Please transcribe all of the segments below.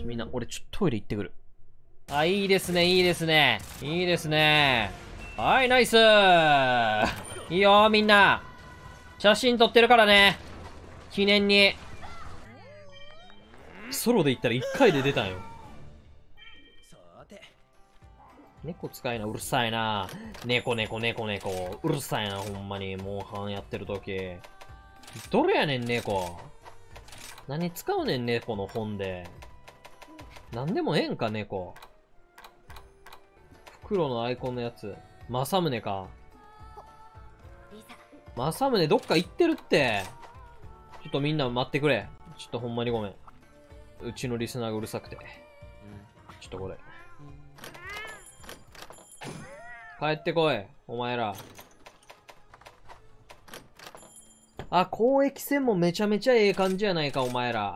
みんな、俺ちょっとトイレ行ってくる。あ、いいですね、いいですね。いいですね。はい、ナイスー。いいよ、みんな。写真撮ってるからね。記念に。ソロで行ったら1回で出たんよ。猫使いな、うるさいな。猫。うるさいな、ほんまに。モンハンやってるとき。どれやねん、猫。何使うねん、猫の本で。なんでもええんか、猫。袋のアイコンのやつ。正宗か。正宗どっか行ってるって。ちょっとみんな待ってくれ。ちょっとほんまにごめん。うちのリスナーがうるさくて。ちょっとこれ。帰ってこい、お前ら。あ、交易船もめちゃめちゃええ感じやないか、お前ら。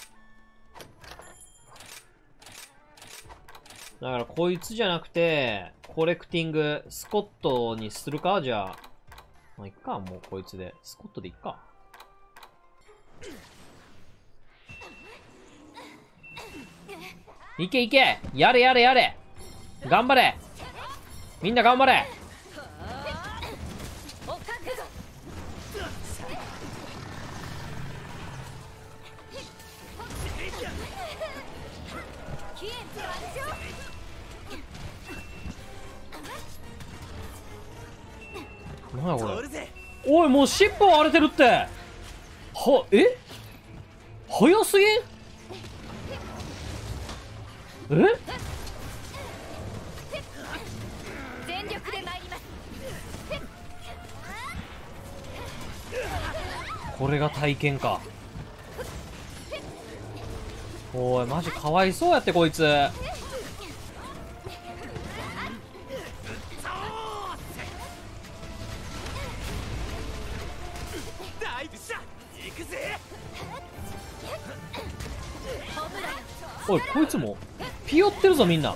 だからこいつじゃなくて、コレクティング、スコットにするかじゃあ。まあ、いっか、もうこいつで。スコットでいっか。いけいけ、やれ頑張れ、みんな頑張れ。なんやこれ。おい、もう尻尾割れてるって。早すぎん？ 全力で参ります。 これが体験か。おい、マジかわいそうやって、こいつ。おい、こいつもピヨってるぞ、みんな。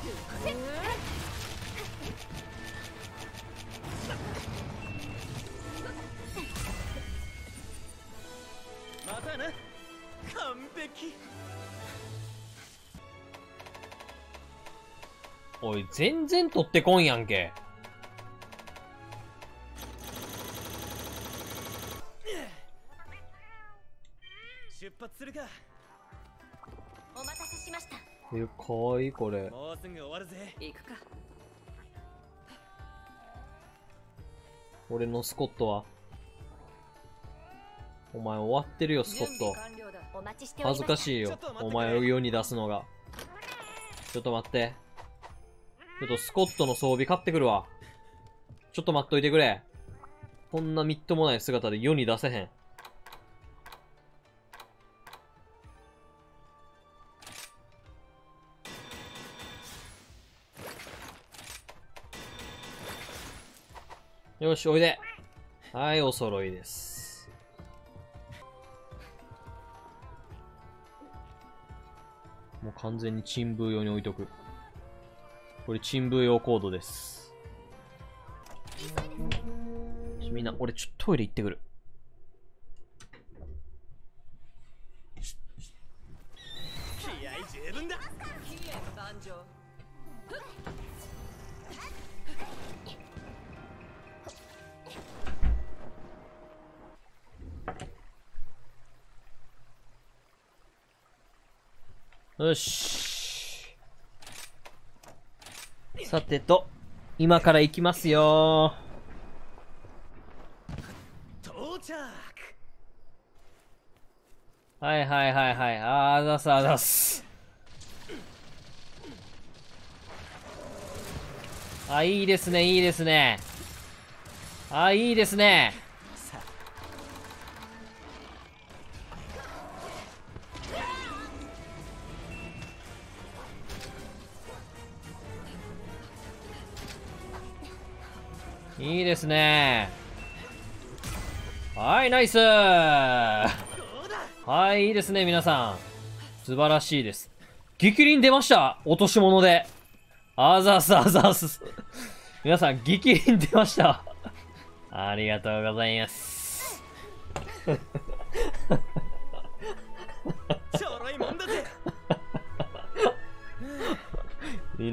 またな。完璧。 おい、全然取ってこんやんけ。 出発するか。 お待たせしました。 かわいい、これ。 もうすぐ終わるぜ。 行くか。 俺のスコットは。お前終わってるよ、スコット。 お待ちしておりました。 恥ずかしいよ、お前を世に出すのが。ちょっと待って。ちょっとスコットの装備買ってくるわ。ちょっと待っといてくれ。こんなみっともない姿で世に出せへん。よし、おいで。はい、お揃いです。もう完全に珍風用に置いとく。これ珍風用コードです。みんな、俺ちょっとトイレ行ってくる。 気合十分だ。 よし。さてと、今から行きますよ。 到着。 はい。あざす。あ、いいですね。いいですね。いいですね。はい、ナイスー。はい、いいですね、皆さん。素晴らしいです。激鱗出ました、落とし物で。あざす。皆さん、激鱗出ました。ありがとうございます。 ちょろいもんだぜ。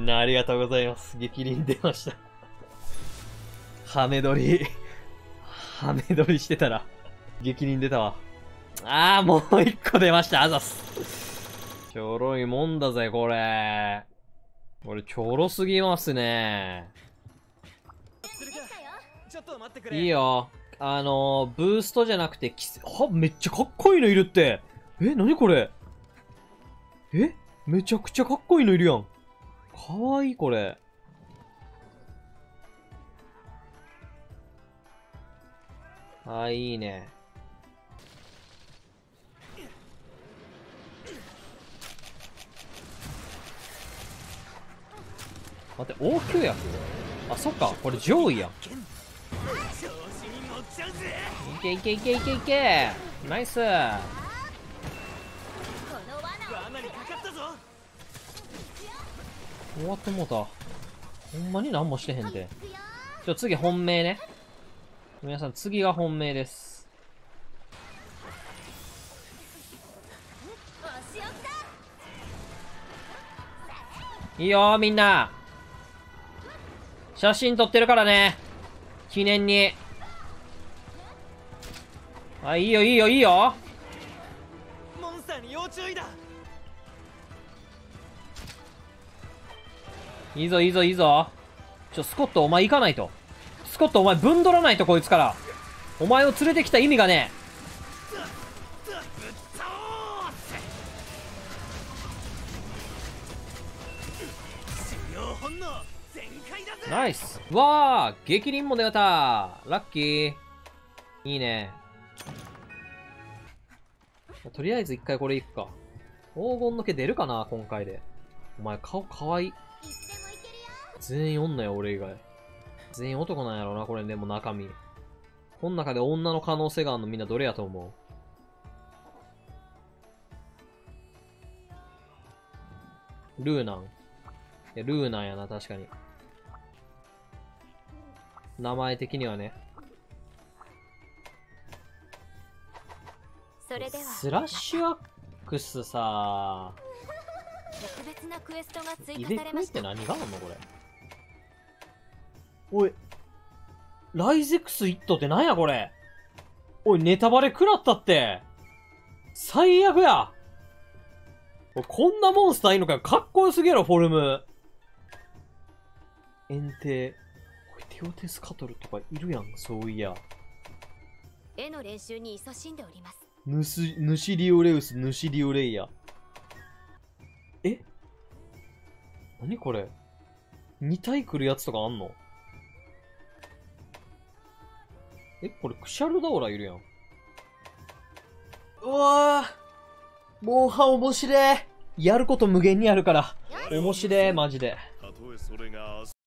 なありがとうございます。激鱗出ました。ハメ撮り。ハメ撮りしてたら、激鱗出たわ。あー、もう一個出ました。あざっす。ちょろいもんだぜ、これ。これ、ちょろすぎますね。 ちょっと待ってくれ。 いいよ。ブーストじゃなくて、めっちゃかっこいいのいるって。え、なにこれ。え、めちゃくちゃかっこいいのいるやん。かわいい、これ。あ、いいね。待って、応急薬？あ、そっか、これ上位やん。いけいけいけいけいけ。ナイス。終わってもうた。ほんまに何もしてへんて。次本命ね。皆さん次が本命です。いいよみんな。写真撮ってるからね。記念に。あ、いいよいいよいいよ。 モンスターに要注意だ。 いいぞいいぞいいぞ。スコットお前行かないと。スコットお前ぶんどらないとこいつから。お前を連れてきた意味がねえ。ナイス。わー、激鱗も出た。ラッキー。いいね。とりあえず一回これいくか。黄金の毛出るかな今回で。お前顔かわいい。全員女よ、俺以外。全員男なんやろな、これでも中身。この中で女の可能性があるのみんなどれやと思う？ルーナン。いや、ルーナンやな、確かに。名前的にはね。 それではスラッシュアックスさ特別なクエストが追イ加ベクエってされました。 何があんのこれ。おい。ライゼクスイットって何やこれ。おい、ネタバレ食らったって。最悪や。こんなモンスターいいのかよ。かっこよすぎやろ、フォルム。炎帝。おい、テオテスカトルとかいるやん、そういや。 絵の練習に勤しんでおります。 ヌシリオレウス、ヌシリオレイヤ。え？何これ？ 2 体来るやつとかあんの？え、これクシャルダオラいるやん。うわぁ。モンハン面白い。やること無限にあるから。面白い、マジで。